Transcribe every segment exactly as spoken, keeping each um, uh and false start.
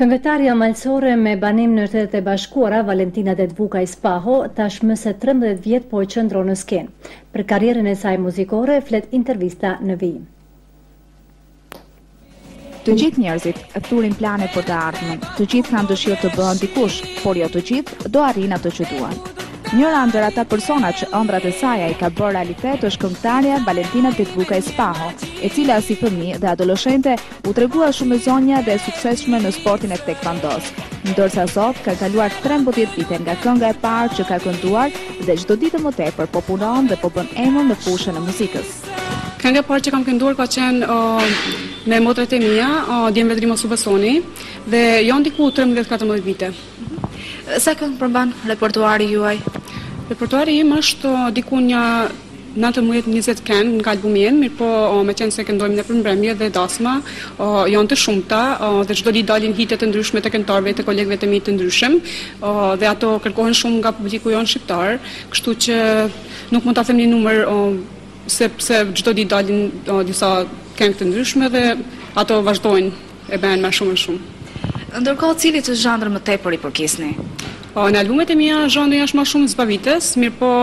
Këngëtarja malësore me banim në Shtetet e Bashkuara, Valentina Dedvukaj Spaho, tashmë se trembëdhjetë vjet po qëndron në skenë. Për karrierën e saj muzikore flet intervista në vijim. Të gjithë njerëzit thurin plane për të ardhmen, të gjithë kanë dëshirë të bëhen dikush, por jo të gjithë do arrin ato që duan. Njëra ndër ata persona që ëndrat e saj i ka bërë realitet është këngëtarja Valentina Dedvukaj Spaho, e cila si fëmijë dhe adoleshente u tregua shumë e zonja dhe e suksesshme në sportin e tekvandos, ndërsa sot ka kaluar trembëdhjetë vite nga kënga e parë që ka kënduar dhe çdo ditë më tepër po punon dhe po bën emër në fushën e muzikës. Kënga e parë që kam kënduar ka qenë uh, me motrat e mia, uh, Djem Vedrimo Subasoni, dhe janë diku trembëdhjetë katërmbëdhjetë vite. Sa këngë përmban repertuari juaj? Repertuari im është uh, diku një nëntëmbëdhjetë njëzet këngë nga albumi im, mirë po uh, me qenë se këndojmë në përmbrëmje dhe dasma, uh, janë të shumta uh, dhe çdo ditë dalin hite të ndryshme të këngëtarëve të kolegëve të mi të ndryshëm, uh, dhe ato kërkohen shumë nga publiku jonë shqiptar, kështu që nuk mund ta them një numër uh, sepse çdo ditë dalin uh, disa këngë të ndryshme dhe ato vazhdojnë e bëjnë më shumë e shumë. Ndërkohë, cili të zhandër më tepër i përkisni? Uh, në albumet e mia zhandri është më shumë zbavitës, mirë po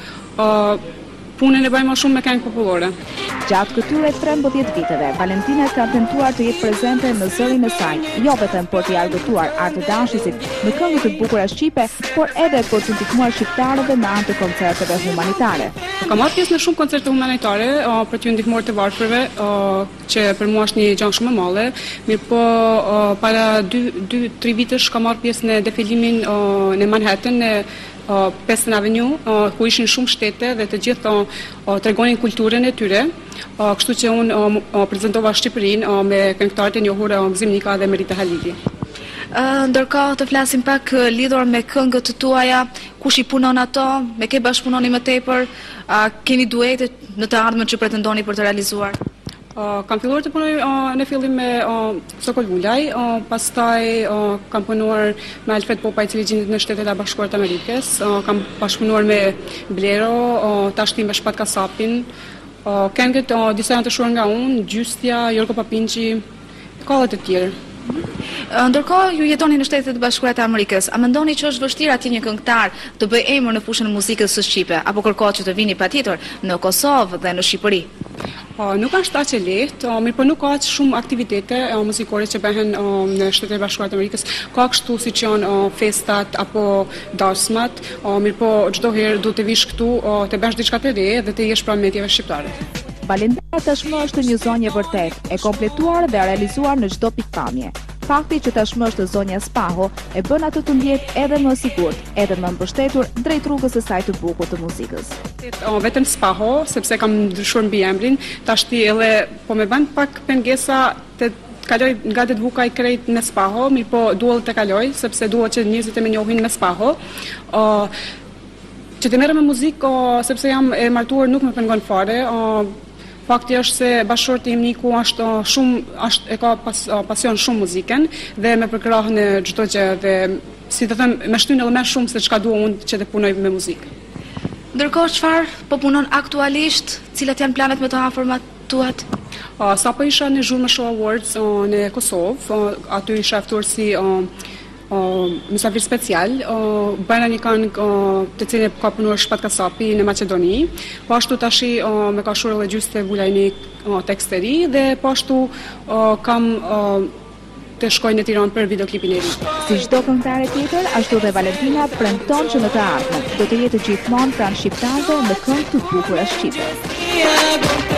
uh, punën e bëj më shumë me këngë popullore. Gjatë këtyre trembëdhjetë viteve, Valentina ka tentuar të jetë prezente në zërin e saj, jo vetëm për të argëtuar art të dashisit në këngë të bukura shqipe, por edhe për të ndihmuar shqiptarët në anë të koncerteve humanitare. Kam marrë pjesë në shumë koncerte humanitare uh, për t'ju ndihmuar të varfërve, uh, që për mua është një gjë shumë e madhe, mirë po uh, para dy tre vitesh kam marrë pjesë në defilimin uh, në Manhattan, në Uh, Pesën Avenue, uh, ku ishin shumë shtete dhe të gjithë uh, uh, tregonin kulturën e tyre, uh, kështu që unë uh, uh, prezentova Shqipërinë uh, me këngëtarët e njohur uh, Gzim Nika dhe Merita Halili. Uh, ndërkohë të flasim pak uh, lidhur me këngët të tuaja, kush i punon ato, me ke bashkëpunoni më tepër, uh, keni duete në të ardhmen që pretendoni për të realizuar? Uh, kam filluar të punoj uh, në fillim me uh, Sokol Vulaj, uh, pastaj uh, kam punuar me Alfred Popa, i cili gjendet në Shtetet e Bashkuara të Amerikës, uh, kam bashkëpunuar me Blero, uh, tashti me Shpat Kasapin, uh, këngët uh, disa janë të shuar nga unë, Gjystja, Jorgo Papinçi, ka edhe të tjerë. Ndërkohë, ju jetoni në Shtetet e Bashkuara të Amerikës, a mendoni që është vështirë atje një këngëtar të bëjë emër në fushën e muzikës së shqipe, apo kërkohet që të vini patjetër në Kosovë dhe në Shqipëri? Uh, nuk është aq e lehtë, uh, mirë po nuk ka aq shumë aktivitete uh, muzikore që bëhen uh, në Shtetet e Bashkuara të Amerikës. Ka kështu siç janë uh, festat apo dasmat, uh, mirë po çdo herë duhet të vish këtu uh, të bësh diçka të re dhe të jesh pranë mediave shqiptare. Valentina tashmë është një zonjë vërtet, e kompletuar dhe realizuar në çdo pikpamje. Fakti që tashmë është zonja Spaho e bën atë të ndjek edhe më sigurt, edhe më mbështetur drejt rrugës së saj të bukur të muzikës. O, vetëm Spaho, sepse kam ndryshuar mbi emrin, tashti edhe po më bën pak pengesa të kaloj nga Dedvukaj krejt në Spaho, mirë po dua të kaloj, sepse dua që njerëzit të më njohin me Spaho. O, që të merrem me muzikë, sepse jam e martuar nuk më pengon fare. O, Fakti është se bashkëshorti im Niku është shumë është e ka pas, pasion shumë muzikën dhe më përkrah në çdo gjë dhe si të them më shtyn edhe më shumë se çka dua unë që të punoj me muzikë. Ndërkohë çfarë po punon aktualisht, cilat janë planet më të afërmat tuat? Uh, sa po isha në Zhurmë Show Awards uh, në Kosovë, uh, aty isha ftuar si uh, Uh, mysafir special, uh, bëna një këngë uh, të cilën ka punuar Shpat Kasapi në Maqedoni, po ashtu tashi uh, me ka shurë edhe Gjyste Vulajni uh, tekst e ri dhe po ashtu uh, kam uh, të shkoj në Tiranë për videoklipin e ri. Si çdo këngëtare tjetër, ashtu dhe Valentina premton që në të ardhmen do të jetë gjithmonë pranë shqiptarëve në këngë të bukura shqipe.